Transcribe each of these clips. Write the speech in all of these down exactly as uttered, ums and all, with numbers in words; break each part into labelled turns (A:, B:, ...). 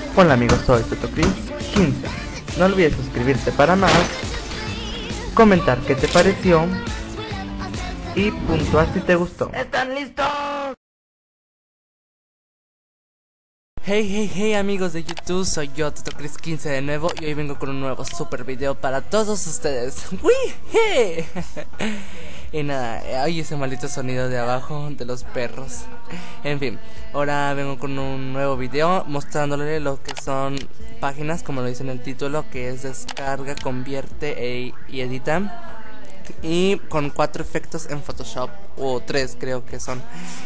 A: Hola amigos, soy Totocris quince. No olvides suscribirte para más, comentar qué te pareció y puntuar si te gustó. ¿Están listos?
B: Hey, hey, hey amigos de YouTube, soy yo, Totocris quince de nuevo y hoy vengo con un nuevo super video para todos ustedes. ¡Wii! ¡Hey! Y nada, hay ese maldito sonido de abajo de los perros. En fin, ahora vengo con un nuevo video mostrándole lo que son páginas, como lo dice en el título, que es descarga, convierte e, y edita. Y con cuatro efectos en Photoshop, o tres creo que son.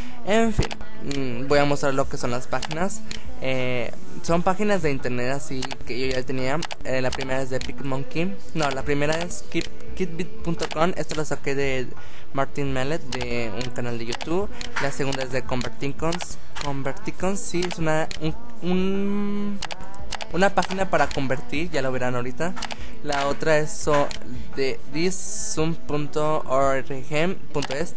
B: En fin, mmm, voy a mostrar lo que son las páginas. eh, Son páginas de internet así que yo ya tenía. eh, La primera es de PicMonkey. No, la primera es kitbit punto com. Esto lo saqué de Martin Mellet, de un canal de YouTube. La segunda es de Converticons. Converticons, sí, es una un, un, una página para convertir, ya lo verán ahorita. La otra es so, de thiszoom punto org punto es.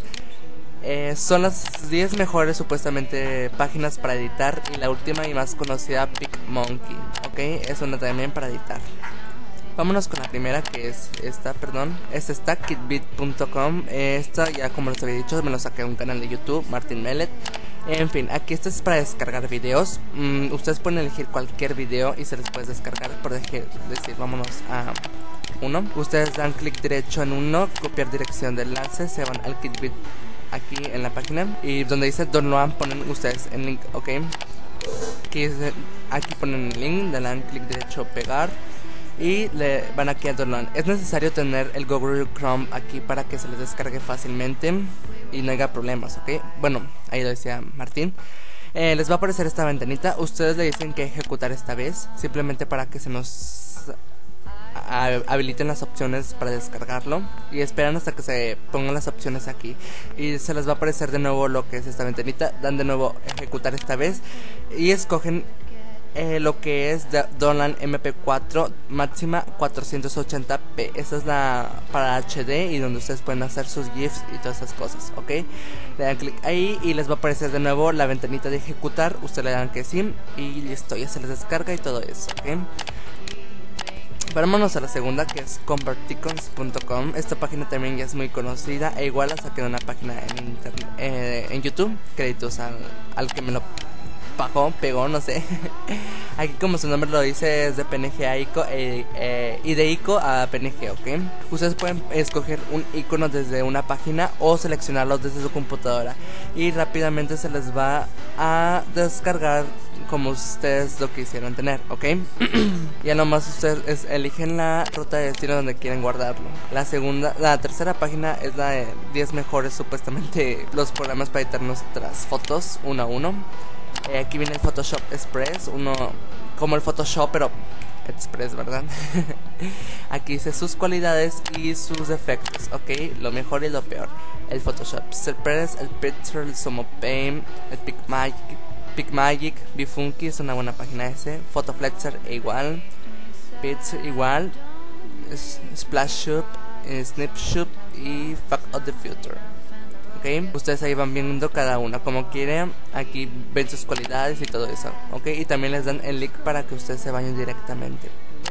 B: Eh, son las diez mejores supuestamente páginas para editar. Y la última y más conocida, PicMonkey, ok, es una también para editar. Vámonos con la primera, que es esta, perdón. Esta está, kitbit punto com. Esta ya, como les había dicho, me lo saqué de un canal de YouTube, Martin Mellet. En fin, aquí este es para descargar videos. mm, Ustedes pueden elegir cualquier video y se les puede descargar. Por decir, vámonos a uno. Ustedes dan clic derecho en uno, copiar dirección de enlace, se van al Kitbit aquí en la página, y donde dice download ponen ustedes el link, ok. Aquí, es, aquí ponen el link, le dan clic derecho, pegar, y le van aquí a download. Es necesario tener el Google Chrome aquí para que se les descargue fácilmente y no haya problemas, ok. Bueno, ahí lo decía Martín. eh, Les va a aparecer esta ventanita. Ustedes le dicen que ejecutar esta vez, simplemente para que se nos habiliten las opciones para descargarlo, y esperan hasta que se pongan las opciones aquí y se les va a aparecer de nuevo lo que es esta ventanita. Dan de nuevo ejecutar esta vez y escogen eh, lo que es de Download eme pe cuatro máxima cuatrocientos ochenta p. Esta es la para H D y donde ustedes pueden hacer sus GIFs y todas esas cosas, ok. Le dan clic ahí y les va a aparecer de nuevo la ventanita de ejecutar. Ustedes le dan que sí y listo, ya se les descarga y todo eso, ok. Vámonos a la segunda, que es Converticons punto com. Esta página también ya es muy conocida, e igual la saqué de una página en internet, eh, en YouTube. Créditos al, al que me lo pagó, pegó, no sé. Aquí, como su nombre lo dice, es de P N G a ico eh, eh, y de ico a P N G, ok. Ustedes pueden escoger un icono desde una página o seleccionarlo desde su computadora y rápidamente se les va a descargar como ustedes lo quisieran tener, ok. Ya nomás ustedes eligen la ruta de destino donde quieren guardarlo. La segunda, la tercera página es la de diez mejores supuestamente los programas para editar nuestras fotos uno a uno. Eh, aquí viene el Photoshop Express, uno como el Photoshop pero Express, ¿verdad? Aquí dice sus cualidades y sus defectos, ok, lo mejor y lo peor. El Photoshop Express, el Picture, el Sumo Paint, el PicMonkey, PicMagic, Bifunky es una buena página ese, Photoflexer igual, Picture igual, Splashshop, Snipshop y Fact of the Future. Okay. Ustedes ahí van viendo cada una como quieren. Aquí ven sus cualidades y todo eso, ok. Y también les dan el link para que ustedes se vayan directamente.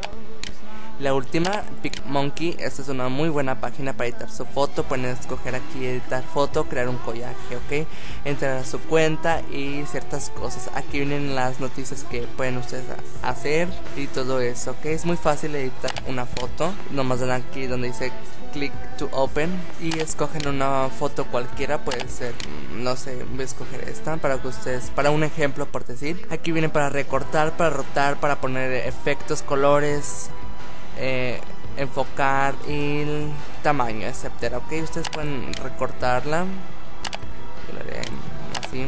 B: La última, PicMonkey. Esta es una muy buena página para editar su foto. Pueden escoger aquí editar foto, crear un collaje, ok, entrar a su cuenta y ciertas cosas. Aquí vienen las noticias que pueden ustedes hacer y todo eso, ok. Es muy fácil editar una foto. Nomás dan aquí donde dice click to open y escogen una foto cualquiera, puede ser, no sé, voy a escoger esta para que ustedes, para un ejemplo por decir. Aquí viene para recortar, para rotar, para poner efectos, colores, eh, enfocar y el tamaño, etcétera, ok. Ustedes pueden recortarla, yo lo haré así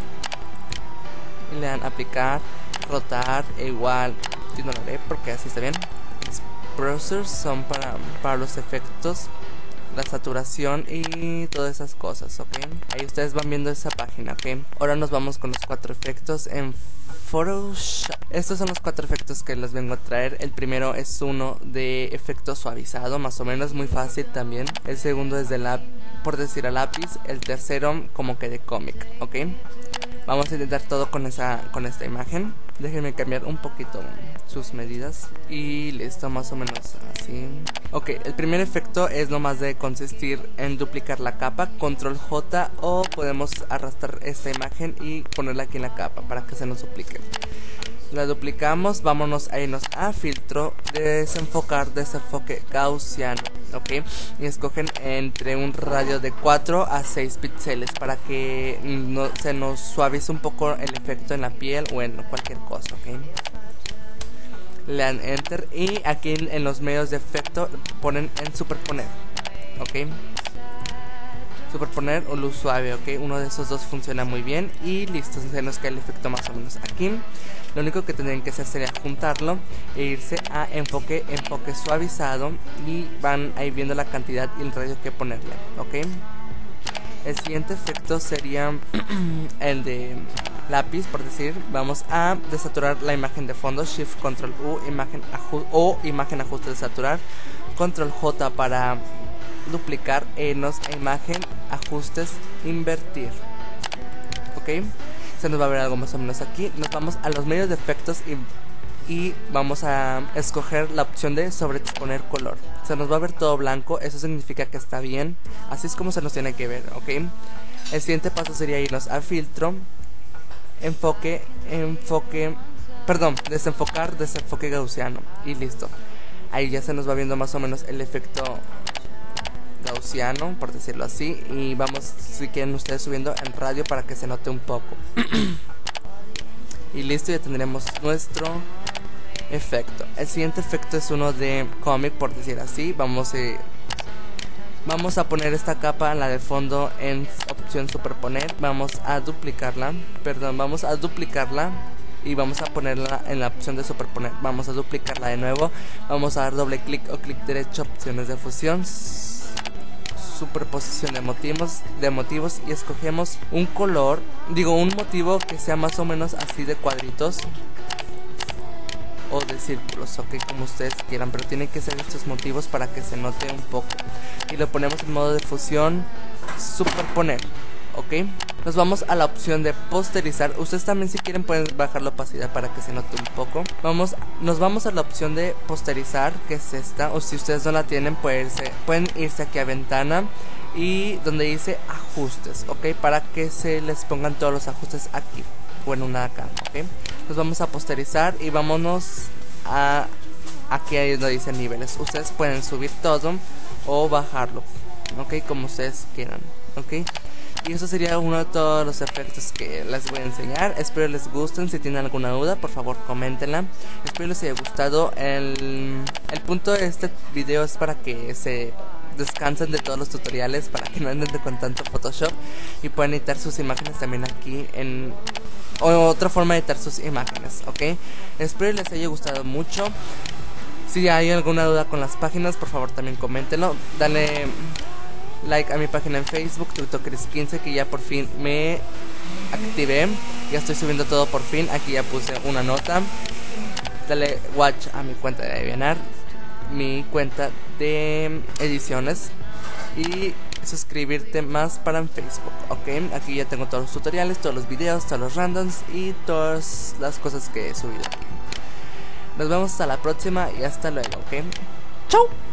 B: y le dan aplicar, rotar, e igual yo no lo haré porque así está bien. Browsers son para, para los efectos, la saturación y todas esas cosas, ok. Ahí ustedes van viendo esa página, ok. Ahora nos vamos con los cuatro efectos en Photoshop. Estos son los cuatro efectos que les vengo a traer. El primero es uno de efecto suavizado, más o menos muy fácil también. El segundo es de la, por decir a lápiz. El tercero como que de cómic, ok. Vamos a intentar todo con esa, con esta imagen. Déjenme cambiar un poquito sus medidas y listo, más o menos así. Ok, el primer efecto es nomás de consistir en duplicar la capa, control J, o podemos arrastrar esta imagen y ponerla aquí en la capa para que se nos duplique. La duplicamos, vámonos a irnos a filtro, desenfocar, desenfoque gaussiano, ok, y escogen entre un radio de cuatro a seis píxeles para que no, se nos suavice un poco el efecto en la piel o en cualquier cosa, ok. Le dan enter y aquí en, en los medios de efecto ponen en superponer, ok. Superponer o luz suave, ok, uno de esos dos funciona muy bien y listo, se nos cae el efecto más o menos aquí. Lo único que tendrían que hacer sería juntarlo e irse a enfoque, enfoque suavizado y van ahí viendo la cantidad y el radio que ponerle, ok. El siguiente efecto sería el de lápiz, por decir. Vamos a desaturar la imagen de fondo, Shift Control U, imagen o imagen ajuste de saturar, Control J para duplicar, enos, imagen, ajustes, invertir, ok. Se nos va a ver algo más o menos aquí. Nos vamos a los medios de efectos y, y vamos a escoger la opción de sobreexponer color. Se nos va a ver todo blanco, eso significa que está bien. Así es como se nos tiene que ver, ok. El siguiente paso sería irnos a filtro, enfoque, enfoque, perdón, desenfocar, desenfoque gaussiano y listo. Ahí ya se nos va viendo más o menos el efecto gaussiano, por decirlo así, y vamos, si quieren ustedes, subiendo en radio para que se note un poco. Y listo, ya tendremos nuestro efecto. El siguiente efecto es uno de cómic, por decir así. Vamos a, vamos a poner esta capa, la de fondo, en opción superponer. Vamos a duplicarla, perdón, vamos a duplicarla y vamos a ponerla en la opción de superponer. Vamos a duplicarla de nuevo, vamos a dar doble clic o clic derecho, opciones de fusión, superposición de motivos, de motivos y escogemos un color, digo un motivo que sea más o menos así de cuadritos o de círculos, ok, como ustedes quieran, pero tienen que ser estos motivos para que se note un poco. Y lo ponemos en modo de fusión, superponer, ok. Nos vamos a la opción de posterizar. Ustedes también, si quieren, pueden bajar la opacidad para que se note un poco. Vamos, nos vamos a la opción de posterizar, que es esta, o si ustedes no la tienen, pueden irse, pueden irse aquí a ventana y donde dice ajustes, ok, para que se les pongan todos los ajustes aquí o en una acá, ok. Nos vamos a posterizar y vámonos a aquí ahí donde dice niveles. Ustedes pueden subir todo o bajarlo, ok, como ustedes quieran, ok. Y eso sería uno de todos los efectos que les voy a enseñar. Espero les gusten. Si tienen alguna duda, por favor coméntenla. Espero les haya gustado. El, el punto de este video es para que se descansen de todos los tutoriales, para que no anden con tanto Photoshop y puedan editar sus imágenes también aquí en... o otra forma de editar sus imágenes, ok. Espero les haya gustado mucho. Si hay alguna duda con las páginas, por favor también coméntenlo. Dale like a mi página en Facebook, TikTokers quince, que ya por fin me activé. Ya estoy subiendo todo por fin. Aquí ya puse una nota. Dale watch a mi cuenta de Devianar, mi cuenta de ediciones, y suscribirte más para en Facebook, ok. Aquí ya tengo todos los tutoriales, todos los videos, todos los randoms y todas las cosas que he subido aquí. Nos vemos hasta la próxima y hasta luego, ok. Chau.